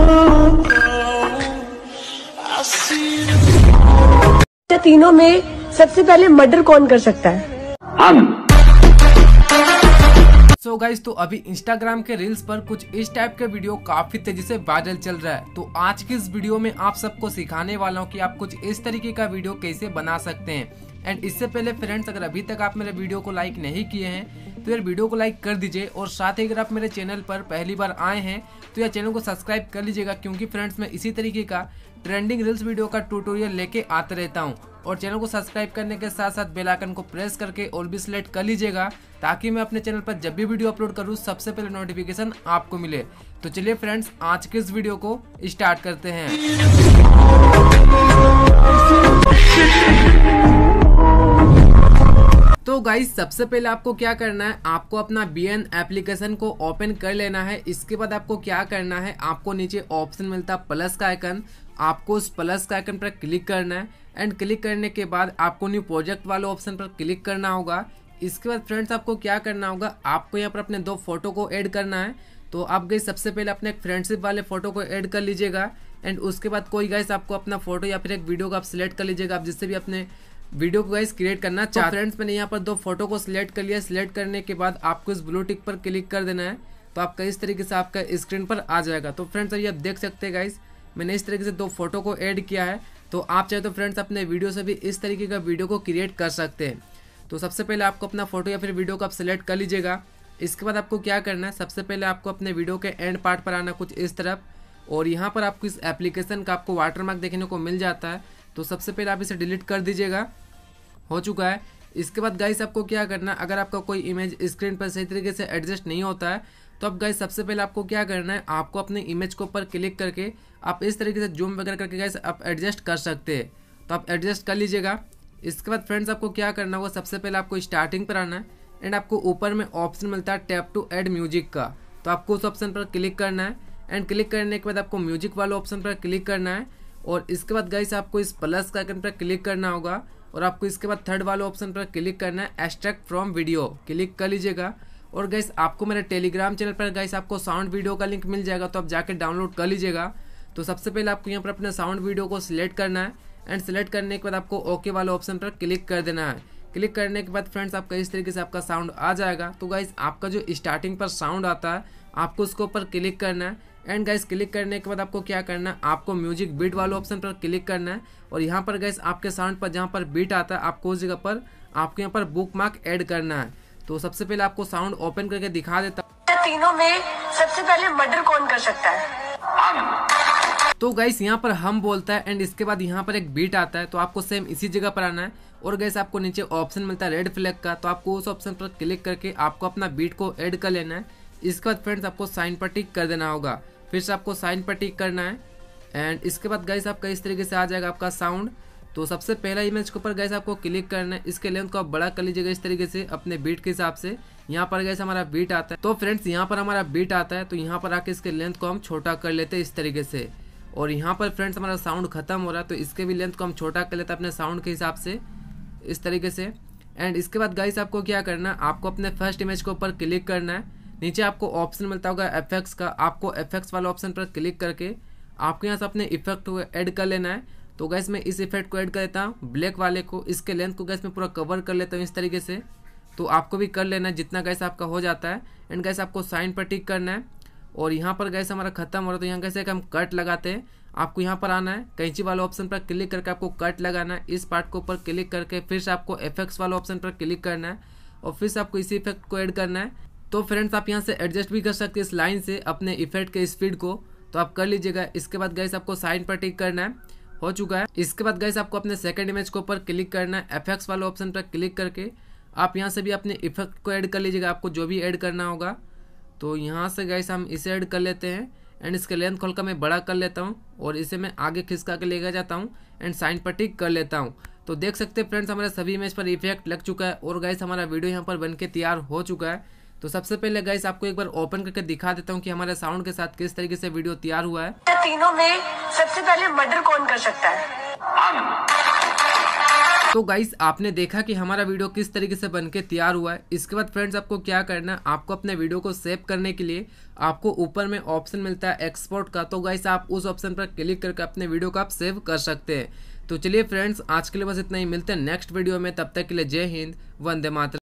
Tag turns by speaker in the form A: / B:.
A: तीनों में सबसे पहले मर्डर कौन कर सकता है?
B: हम।
C: सो गाइस, तो अभी इंस्टाग्राम के रील्स पर कुछ इस टाइप के वीडियो काफी तेजी से वायरल चल रहा है। तो आज की इस वीडियो में आप सबको सिखाने वाला हूँ कि आप कुछ इस तरीके का वीडियो कैसे बना सकते हैं। एंड इससे पहले फ्रेंड्स, अगर अभी तक आप मेरे वीडियो को लाइक नहीं किए हैं तो यार वीडियो को लाइक कर दीजिए, और साथ ही अगर आप मेरे चैनल पर पहली बार आए हैं तो यार चैनल को सब्सक्राइब कर लीजिएगा, क्योंकि फ्रेंड्स मैं इसी तरीके का ट्रेंडिंग रील्स वीडियो का ट्यूटोरियल लेके आते रहता हूँ। और चैनल को सब्सक्राइब करने के साथ साथ बेल आइकन को प्रेस करके ऑल भी सिलेक्ट कर लीजिएगा, ताकि मैं अपने चैनल पर जब भी वीडियो अपलोड करूँ सबसे पहले नोटिफिकेशन आपको मिले। तो चलिए फ्रेंड्स, आज के इस वीडियो को स्टार्ट करते हैं। तो गाइस, सबसे पहले आपको क्या करना है, आपको अपना BN एप्लीकेशन को ओपन कर लेना है। इसके बाद आपको क्या करना है, आपको नीचे ऑप्शन मिलता है प्लस का आइकन, आपको उस प्लस का आइकन पर क्लिक करना है। एंड क्लिक करने के बाद आपको न्यू प्रोजेक्ट वाले ऑप्शन पर क्लिक करना होगा। इसके बाद फ्रेंड्स आपको क्या करना होगा, आपको यहाँ पर अपने 2 फोटो को ऐड करना है। तो आप गाइस सबसे पहले अपने एक फ्रेंडशिप वाले फोटो को ऐड कर लीजिएगा। एंड उसके बाद कोई गाइस आपको अपना फोटो या फिर एक वीडियो को आप सिलेक्ट कर लीजिएगा, आप जिससे भी अपने वीडियो को गाइस क्रिएट करना चाहते हैं। फ्रेंड्स मैंने यहाँ पर 2 फोटो को सिलेक्ट कर लिया। सिलेक्ट करने के बाद आपको इस ब्लू टिक पर क्लिक कर देना है, तो आपका इस तरीके से आपका स्क्रीन पर आ जाएगा। तो फ्रेंड्स अभी आप देख सकते हैं गाइस, मैंने इस तरीके से 2 फोटो को ऐड किया है। तो आप चाहे तो फ्रेंड्स अपने वीडियो से भी इस तरीके का वीडियो को क्रिएट कर सकते हैं। तो सबसे पहले आपको अपना फोटो या फिर वीडियो को आप सिलेक्ट कर लीजिएगा। इसके बाद आपको क्या करना है, सबसे पहले आपको अपने वीडियो के एंड पार्ट पर आना कुछ इस तरफ, और यहाँ पर आपको इस एप्लीकेशन का आपको वाटरमार्क देखने को मिल जाता है। तो सबसे पहले आप इसे डिलीट कर दीजिएगा। हो चुका है। इसके बाद गाइस आपको क्या करना है, अगर आपका कोई इमेज स्क्रीन पर सही तरीके से एडजस्ट नहीं होता है तो अब गाइस सबसे पहले आपको क्या करना है, आपको अपने इमेज के ऊपर क्लिक करके आप इस तरीके से जूम वगैरह करके गाइस आप एडजस्ट कर सकते हैं। तो आप एडजस्ट कर लीजिएगा। इसके बाद फ्रेंड्स आपको क्या करना होगा, सबसे पहले आपको स्टार्टिंग पर आना है। एंड आपको ऊपर में ऑप्शन मिलता है टैप टू ऐड म्यूजिक का, तो आपको उस ऑप्शन पर क्लिक करना है। एंड क्लिक करने के बाद आपको म्यूजिक वाले ऑप्शन पर क्लिक करना है, और इसके बाद गाइस आपको इस प्लस का आइकन पर क्लिक करना होगा, और आपको इसके बाद थर्ड वाले ऑप्शन पर क्लिक करना है एक्सट्रैक्ट फ्रॉम वीडियो, क्लिक कर लीजिएगा। और गाइस आपको मेरे टेलीग्राम चैनल पर गाइस आपको साउंड वीडियो का लिंक मिल जाएगा, तो आप जाके डाउनलोड कर लीजिएगा। तो सबसे पहले आपको यहाँ पर अपने साउंड वीडियो को सिलेक्ट करना है। एंड सिलेक्ट करने के बाद आपको ओके वाले ऑप्शन पर क्लिक कर देना है। क्लिक करने के बाद फ्रेंड्स आपका इस तरीके से आपका साउंड आ जाएगा। तो गाइस आपका जो स्टार्टिंग पर साउंड आता है आपको उसके ऊपर क्लिक करना है। एंड गाइस क्लिक करने के बाद आपको क्या करना है, आपको म्यूजिक बीट वाले ऑप्शन पर क्लिक करना है, और यहाँ पर गाइस आपके साउंड पर जहाँ पर बीट आता है आपको उस जगह पर आपको यहाँ पर बुक मार्क ऐड करना है। तो सबसे पहले आपको साउंड ओपन करके दिखा देता हूँ।
A: तीनों में सबसे पहले मर्डर कौन कर सकता है?
C: तो गाइस यहाँ पर हम बोलता है, एंड इसके बाद यहाँ पर एक बीट आता है, तो आपको सेम इसी जगह पर आना है। और गाइस आपको नीचे ऑप्शन मिलता है रेड फ्लैग का, तो आपको उस ऑप्शन पर क्लिक करके आपको अपना बीट को ऐड कर लेना है। इसके बाद फ्रेंड्स आपको साइन पर टिक कर देना होगा, फिर से आपको साइन पर टिक करना है। एंड इसके बाद गाइस आपका इस तरीके से आ जाएगा आपका साउंड। तो सबसे पहला इमेज के ऊपर गाइस आपको क्लिक करना है, इसके लेंथ को आप बड़ा कर लीजिएगा इस तरीके से अपने बीट के हिसाब से। यहाँ पर गाइस हमारा बीट आता है, तो फ्रेंड्स यहाँ पर हमारा बीट आता है, तो यहाँ पर आके इसके लेंथ को हम छोटा कर लेते हैं इस तरीके से। और यहाँ पर फ्रेंड्स हमारा साउंड खत्म हो रहा है, तो इसके भी लेंथ को हम छोटा कर लेते हैं अपने साउंड के हिसाब से इस तरीके से। एंड इसके बाद गाइस आपको क्या करना है, आपको अपने फर्स्ट इमेज के ऊपर क्लिक करना है। नीचे आपको ऑप्शन मिलता होगा एफेक्ट्स का, आपको एफेक्ट्स वाला ऑप्शन पर क्लिक करके आपको यहाँ से अपने इफेक्ट को ऐड कर लेना है। तो गैस मैं इस इफेक्ट को ऐड कर देता हूँ ब्लैक वाले को, इसके लेंथ को गैस मैं पूरा कवर कर लेता हूँ इस तरीके से। तो आपको भी कर लेना है जितना गैस आपका हो जाता है। एंड गैस आपको साइन पर टिक करना है, और यहाँ पर गैस हमारा खत्म हो रहा है, तो यहाँ कैसे हम कट लगाते हैं, आपको यहाँ पर आना है, कैंची वाले ऑप्शन पर क्लिक करके आपको कट लगाना है। इस पार्ट के ऊपर क्लिक करके फिर से आपको इफेक्ट्स वाले ऑप्शन पर क्लिक करना है, और फिर से आपको इसी इफेक्ट को ऐड करना है। तो फ्रेंड्स आप यहाँ से एडजस्ट भी कर सकते हैं इस लाइन से अपने इफेक्ट के स्पीड को, तो आप कर लीजिएगा। इसके बाद गाइस आपको साइन पर टिक करना है, हो चुका है। इसके बाद गाइस आपको अपने सेकंड इमेज के ऊपर क्लिक करना है, एफेक्ट्स वाले ऑप्शन पर क्लिक करके आप यहाँ से भी अपने इफेक्ट को ऐड कर लीजिएगा, आपको जो भी ऐड करना होगा। तो यहाँ से गाइस हम इसे ऐड कर लेते हैं। एंड इसके लेंथ खोल कर मैं बड़ा कर लेता हूँ, और इसे मैं आगे खिसका के लेकर जाता हूँ एंड साइन पर टिक कर लेता हूँ। तो देख सकते हैं फ्रेंड्स हमारे सभी इमेज पर इफेक्ट लग चुका है, और गाइस हमारा वीडियो यहाँ पर बनके तैयार हो चुका है। तो सबसे पहले गाइस आपको एक बार ओपन करके दिखा देता हूँ कि हमारे साउंड के साथ किस तरीके से वीडियो तैयार हुआ है।
A: तीनों में सबसे पहले मर्डर कौन कर सकता है?
C: तो गाइस आपने देखा कि हमारा वीडियो किस तरीके से बनके तैयार हुआ है। इसके बाद फ्रेंड्स आपको क्या करना है, आपको अपने वीडियो को सेव करने के लिए आपको ऊपर में ऑप्शन मिलता है एक्सपोर्ट का। तो गाइस आप उस ऑप्शन पर क्लिक करके अपने वीडियो को आप सेव कर सकते हैं। तो चलिए फ्रेंड्स आज के लिए बस इतना ही, मिलते हैं नेक्स्ट वीडियो में। तब तक के लिए जय हिंद, वंदे मातरम।